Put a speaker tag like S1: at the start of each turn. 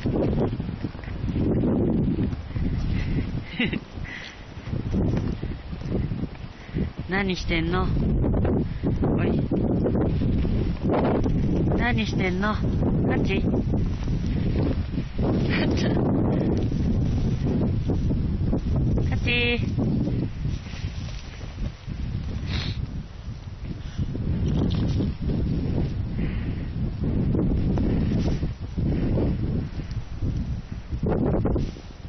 S1: 何してんの？おい。何してんの？ハチ？ハチ？